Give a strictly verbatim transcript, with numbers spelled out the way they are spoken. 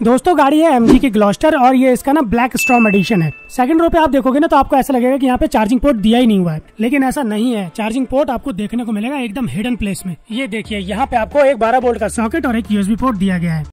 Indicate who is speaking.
Speaker 1: दोस्तों गाड़ी है एमजी की ग्लॉस्टर और ये इसका ना ब्लैक स्टॉर्म एडिशन है। सेकंड रो पे आप देखोगे ना तो आपको ऐसा लगेगा कि यहाँ पे चार्जिंग पोर्ट दिया ही नहीं हुआ है, लेकिन ऐसा नहीं है। चार्जिंग पोर्ट आपको देखने को मिलेगा एकदम हिडन प्लेस में। ये देखिए यहाँ पे आपको एक बारह वोल्ट का सॉकेट और एक यूएसबी पोर्ट दिया गया है।